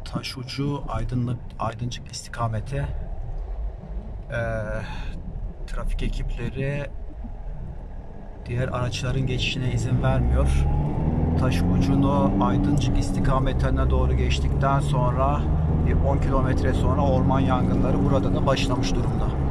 Taşucu Aydıncık istikameti trafik ekipleri diğer araçların geçişine izin vermiyor. Taşucunu Aydıncık istikametine doğru geçtikten sonra bir 10 kilometre sonra orman yangınları burada da başlamış durumda.